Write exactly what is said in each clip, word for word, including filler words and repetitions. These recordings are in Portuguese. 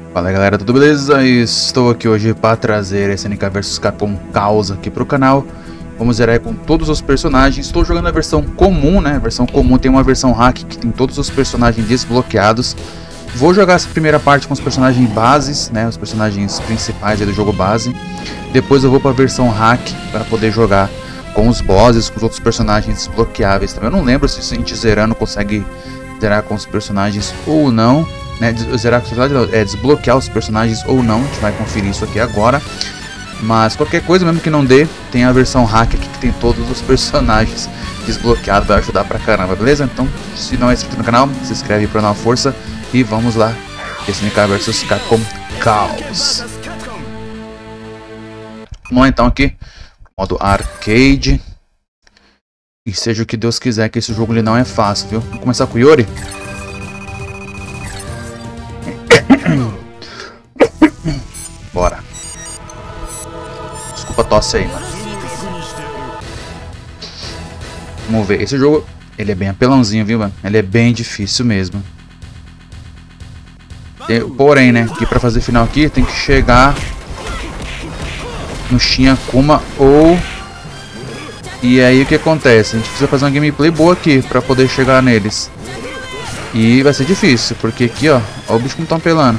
Fala galera, tudo beleza? Estou aqui hoje para trazer S N K versus. Capcom Chaos aqui pro canal. Vamos zerar com todos os personagens. Estou jogando a versão comum, né? A versão comum tem uma versão hack que tem todos os personagens desbloqueados. Vou jogar essa primeira parte com os personagens bases, né? Os personagens principais aí do jogo base. Depois eu vou para a versão hack para poder jogar com os bosses, com os outros personagens desbloqueáveis. Também eu não lembro se a gente zerando consegue zerar com os personagens ou não. Né, zerar é desbloquear os personagens ou não, a gente vai conferir isso aqui agora. Mas qualquer coisa, mesmo que não dê, tem a versão hack aqui que tem todos os personagens desbloqueados, vai ajudar pra caramba, beleza? Então, se não é inscrito no canal, se inscreve para dar uma força e vamos lá. S N K versus. Capcom Chaos. Vamos lá então aqui, modo arcade. E seja o que Deus quiser, que esse jogo ele não é fácil, viu? Vamos começar com o Yori. Bora. Desculpa a tosse aí, mano. Vamos ver. Esse jogo, ele é bem apelãozinho, viu, mano? Ele é bem difícil mesmo. Tem, porém, né? Que pra fazer final aqui, tem que chegar no Shin Akuma ou... E aí o que acontece? A gente precisa fazer uma gameplay boa aqui pra poder chegar neles. E vai ser difícil, porque aqui, ó, ó o bicho como tá apelando.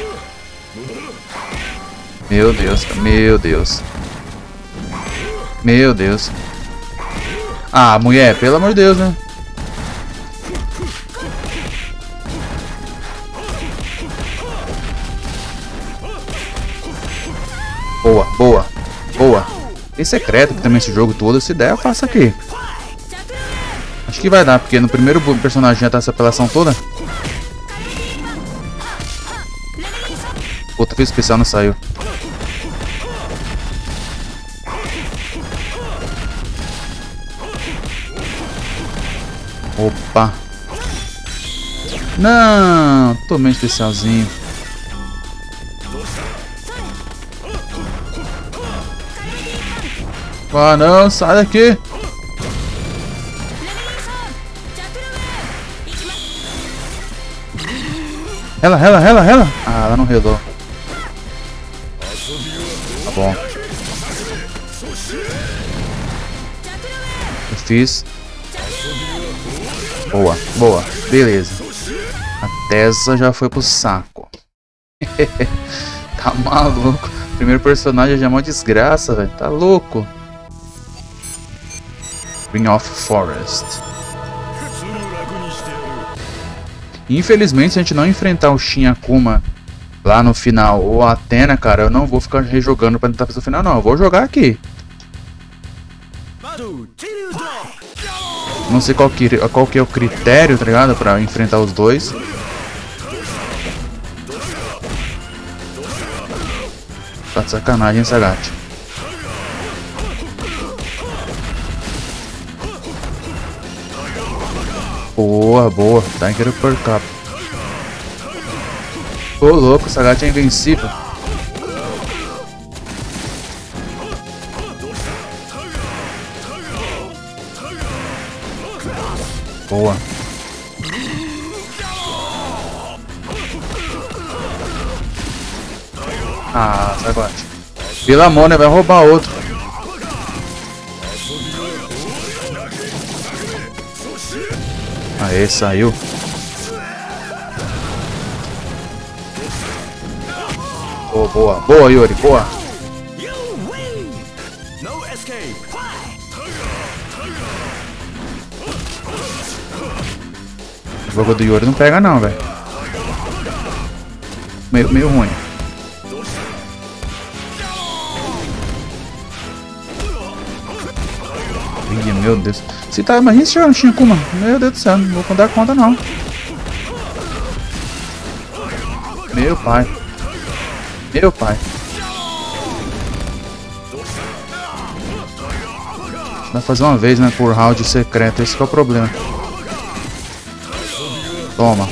Meu Deus, meu Deus. Meu Deus. Ah, mulher, pelo amor de Deus, né? Boa, boa, boa. Tem secreto que também esse jogo todo, se der eu faço aqui. Acho que vai dar, porque no primeiro personagem já tá essa apelação toda. Outra vez especial não saiu. Opa. Não, tomei um especialzinho. Ah não, sai daqui. Ela, ela, ela, ela. Ah, ela não relou. Tá bom. Eu fiz. Boa, boa. Beleza. A Tessa já foi pro saco. Tá maluco. Primeiro personagem já é uma desgraça, velho. Tá louco. Ring of Forest. Infelizmente, se a gente não enfrentar o Shin Akuma lá no final ou a Athena, cara, eu não vou ficar rejogando pra tentar fazer o final, não. Eu vou jogar aqui. Não sei qual que, qual que é o critério, tá ligado? Pra enfrentar os dois. Tá de sacanagem, Sagat. Boa, boa. Tiger Uppercut. Ô louco, o Sagat é invencível. Boa. Ah, Sagat. Pelo amor, né? Vai roubar outro. Aê, saiu. Boa, boa. Boa, Yori. Boa. O jogo do Yori não pega não, velho. Meio, meio ruim. Ih, meu Deus. Se tá, imagina se jogar no Shin Akuma. Meu Deus do céu, não vou dar conta não. Meu pai. Meu pai. Vai fazer uma vez, né, por round secreto. Esse que é o problema. Toma.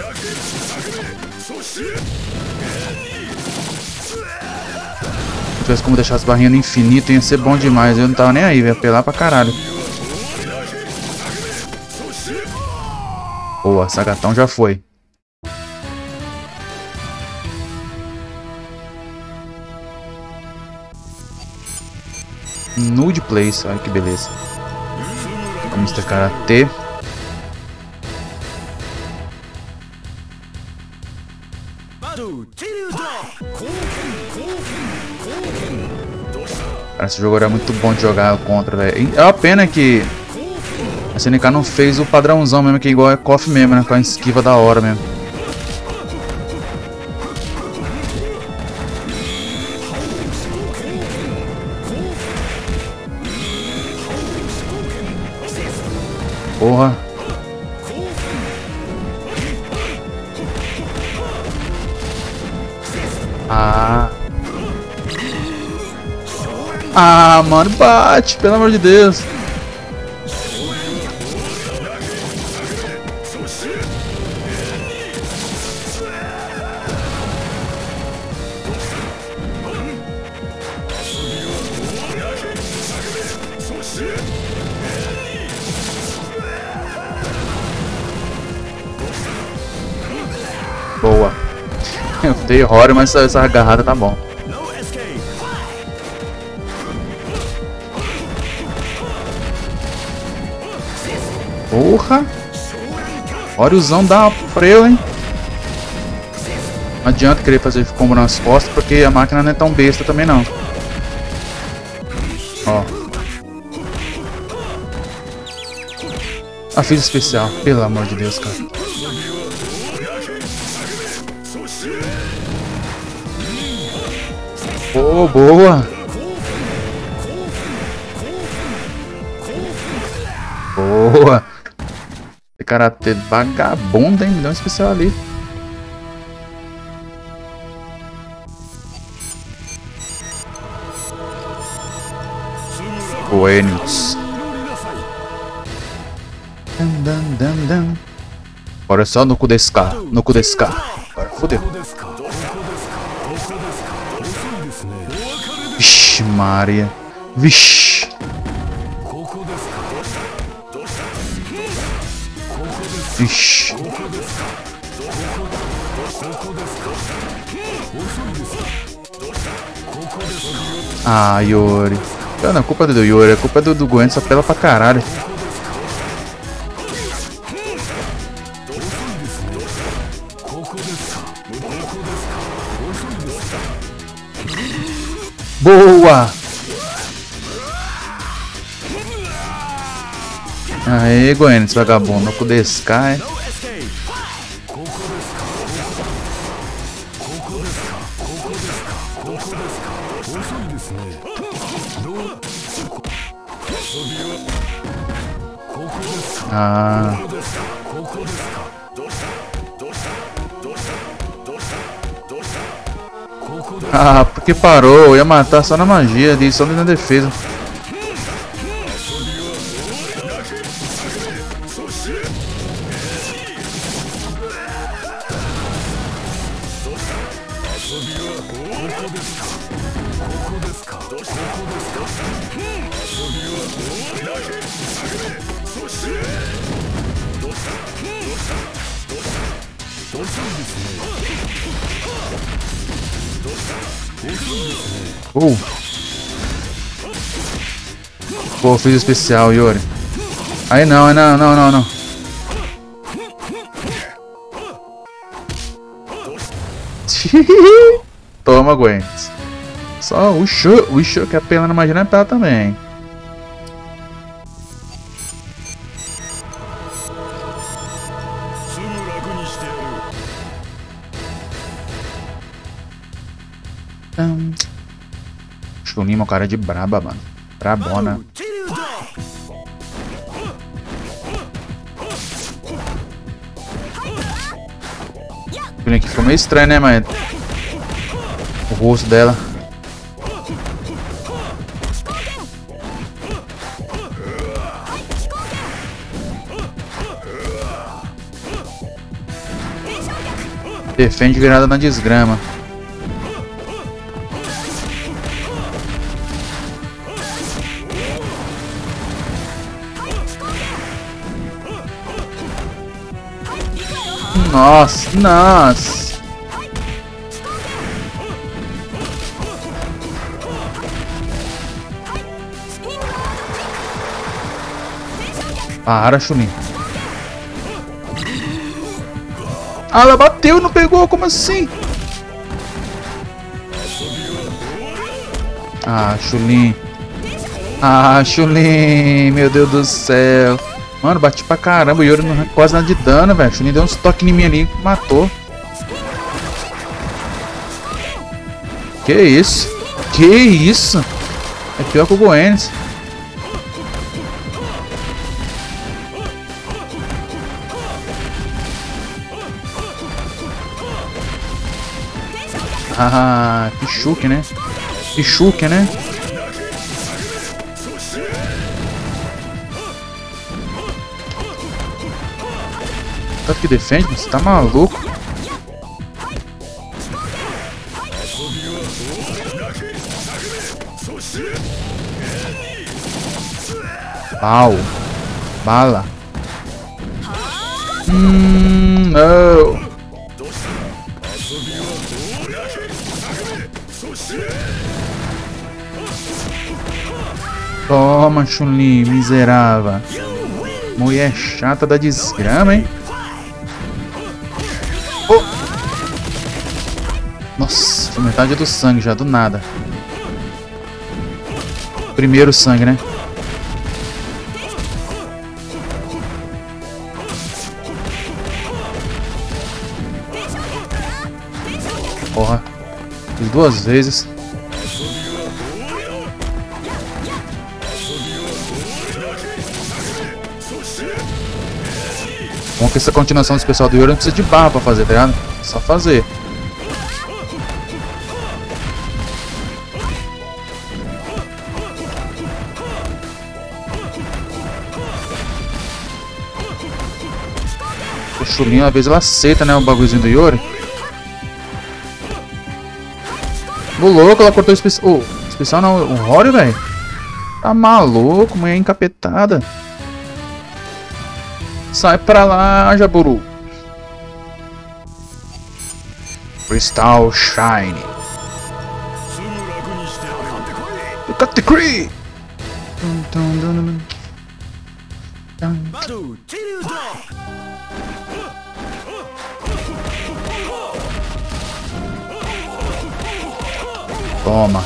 Se tivesse como deixar as barrinhas no infinito, ia ser bom demais. Eu não tava nem aí, ia apelar pra caralho. Boa, Sagatão já foi. Nude Place, olha que beleza. Vamos ter karatê. Cara, esse jogo era muito bom de jogar contra, velho. É uma pena que a S N K não fez o padrãozão mesmo, que é igual a K O F mesmo, né? Com a esquiva da hora mesmo. Porra. Ah. Ah, mano, bate, pelo amor de Deus. Boa. Eu dei horror, mas essa, essa agarrada tá bom. Porra! Oriozão dá pra eu, hein? Não adianta querer fazer combo nas costas, porque a máquina não é tão besta também não. Ó. A fiz especial, pelo amor de Deus, cara. Oh, boa! Boa! Esse karatê vagabundo, hein? Me deu um especial ali. Buenos. Agora é só no cu desse cara. No cu desse cara. Agora fodeu. Vixe, Maria. Vixe. Vixe. Ah, Yori. Não, a culpa é do Yori, a culpa é do, do Gwen, só pela pra caralho. Boa! Aê, Gwen, esse vagabundo, no cu desse cara, hein? Ah. Ah, porque parou? Eu ia matar só na magia, só na defesa. Uh. Pô, fiz especial, Yori. Aí não, não, não, não, não. Toma, Gwen. Só o show, o show que a pena na magia não é pra também. Um. Chunin, uma cara de braba, mano. Brabona. Chunin aqui ficou meio estranho, né, mãe? O rosto dela. Defende virada na desgrama. Nossa, nossa. Para, Chun-Li. Ah, ela bateu e não pegou, como assim? Ah, Chun-Li. Ah, Chun-Li, meu Deus do céu. Mano, bati pra caramba, o Yori não arranca quase nada de dano, velho. Chun-Li deu uns toques em mim ali e matou. Que isso? Que isso? É pior que o Goenks. Ah, Pichuque, né? Pichuque, né? Tanto que defende, você tá maluco? Pau. Bala. Hum, não. Toma, Chun-Li, miserável. Mulher chata da desgrama, hein? Oh. Nossa, foi metade do sangue já, do nada. Primeiro sangue, né? Porra. Fiz duas vezes. Bom que essa continuação do especial do Yori não precisa de barra pra fazer, tá ligado? É só fazer. O Chun-Li, às vezes ela aceita, né, o bagulhozinho do Yori. O louco, ela cortou o especial. Oh, especial não, o Hori, velho. Tá maluco, mulher encapetada. Sai pra lá, Jaburu. Crystal Shine. You got the Kree. Toma.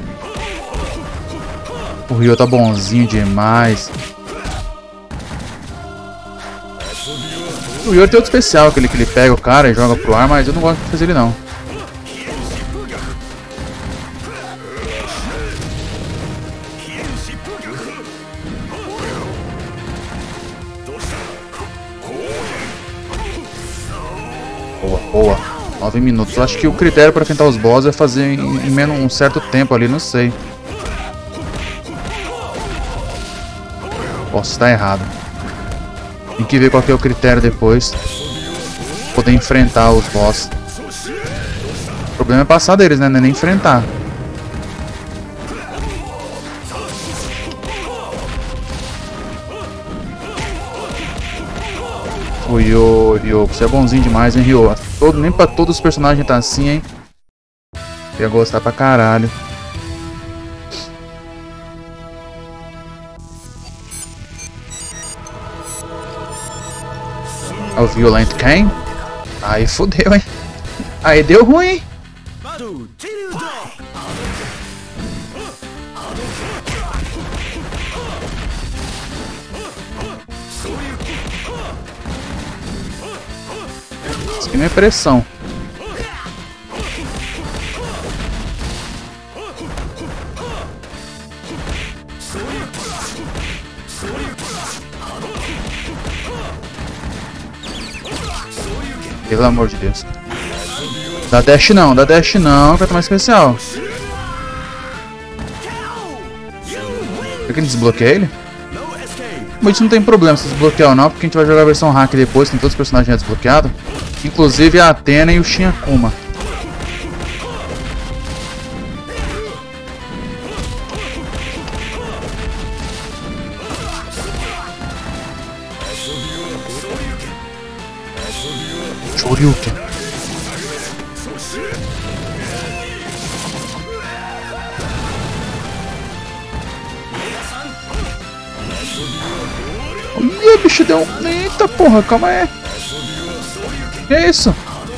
O Ryo tá bonzinho demais. O Yori tem outro especial, aquele que ele pega o cara e joga pro ar, mas eu não gosto de fazer ele não. Boa, boa. nove minutos. Eu acho que o critério para enfrentar os bosses é fazer em, em menos um certo tempo ali, não sei. Posso estar errado. Tem que ver qual que é o critério depois. Poder enfrentar os boss. O problema é passar deles, né? Não é nem enfrentar. O Ryo, Ryo, você é bonzinho demais, hein, Ryo? Todo, nem pra todos os personagens tá assim, hein? Eu ia gostar pra caralho. É o Violent Ken? Aí fodeu, hein? Aí deu ruim, hein? Isso aqui não é pressão. Pelo amor de Deus. Dá dash não, dá dash não, vai tomar especial. Será que ele desbloqueia ele? Mas isso não tem problema se desbloquear ou não, porque a gente vai jogar a versão hack depois, tem todos os personagens já desbloqueados. Inclusive a Athena e o Shin Akuma. Shoryuken. Ih, bicho deu um... Eita porra, calma aí. Que é isso?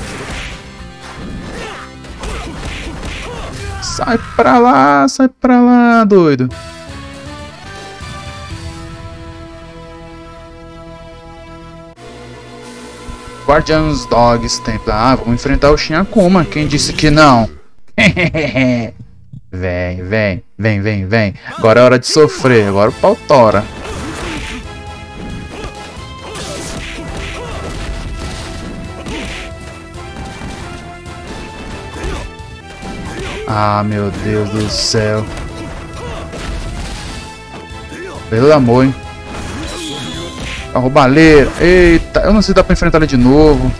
Sai pra lá, sai pra lá, doido. Guardians Dogs Templar. Ah, vamos enfrentar o Shin Akuma. Quem disse que não? Vem, vem, vem, vem, vem. Agora é hora de sofrer. Agora o pau tora. Ah, meu Deus do céu. Pelo amor, hein? Arrobaleira. Eita, eu não sei se dá pra enfrentar ele de novo.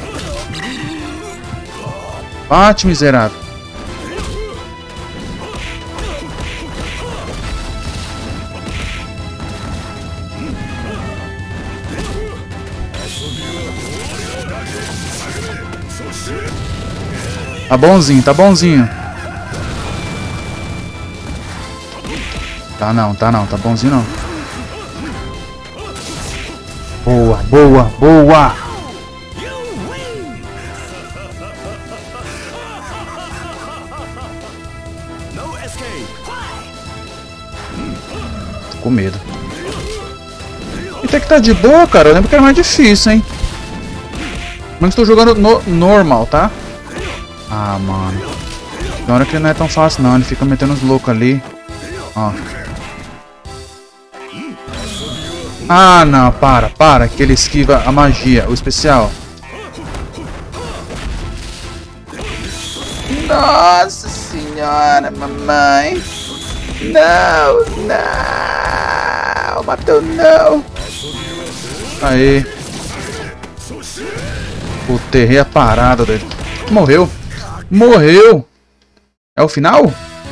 Bate, miserável. Tá bonzinho, tá bonzinho. Tá não, tá não, tá bonzinho não. Boa, boa, boa! Tô com medo. E tem que tá de boa, cara. Eu lembro que era mais difícil, hein? Mas estou jogando no normal, tá? Ah, mano. Na hora que não é tão fácil não, ele fica metendo os loucos ali. Ó. Ah, não, para, para, que ele esquiva a magia, o especial. Nossa senhora, mamãe. Não, não, matou não. Aí. Puta, errei a parada dele. Morreu. Morreu. É o final?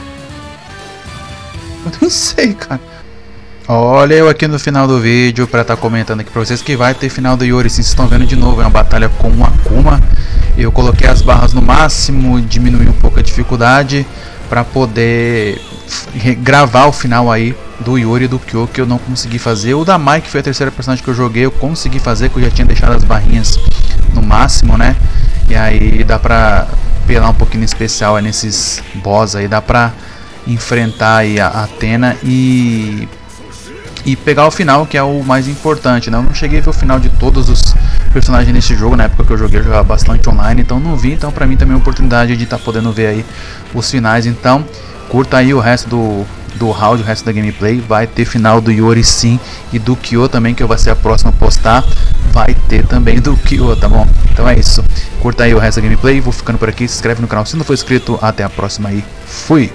Eu nem sei, cara. Olha eu aqui no final do vídeo para estar tá comentando aqui para vocês que vai ter final do Yuri. Sim, vocês estão vendo de novo, é uma batalha com o Akuma. Eu coloquei as barras no máximo, diminui um pouco a dificuldade para poder gravar o final aí do Yuri e do Kyo, que eu não consegui fazer. O da Mai, que foi a terceira personagem que eu joguei, eu consegui fazer, que eu já tinha deixado as barrinhas no máximo, né? E aí dá pra pelar um pouquinho especial aí nesses boss aí, dá pra enfrentar aí a Athena e... e pegar o final, que é o mais importante, né? Eu não cheguei a ver o final de todos os personagens nesse jogo, na época que eu joguei, eu jogava bastante online, então não vi, então pra mim também é uma oportunidade de estar tá podendo ver aí os finais, então curta aí o resto do, do round, o resto da gameplay, vai ter final do Yuri sim, e do Kyo também, que vai ser a próxima a postar, vai ter também do Kyo, tá bom? Então é isso, curta aí o resto da gameplay, vou ficando por aqui, se inscreve no canal se não for inscrito, até a próxima aí, fui!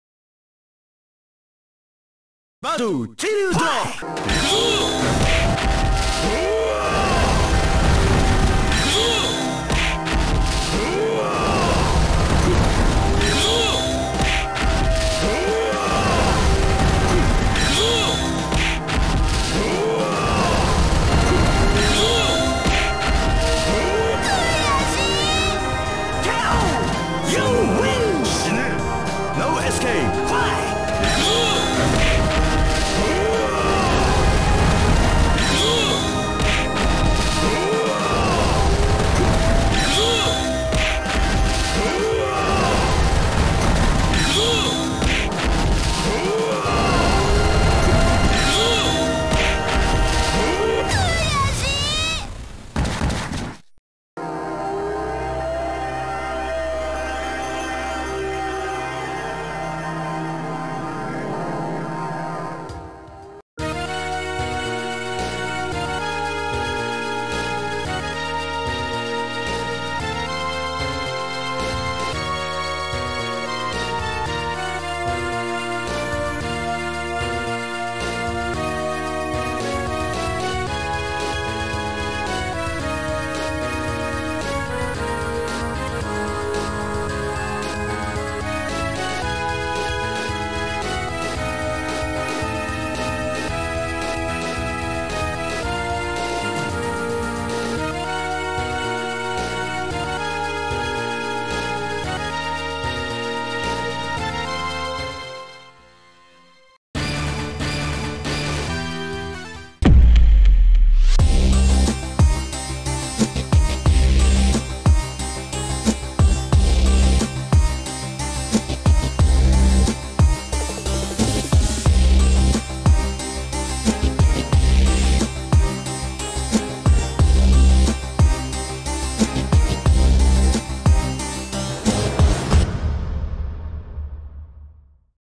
Battle, Chiryujo!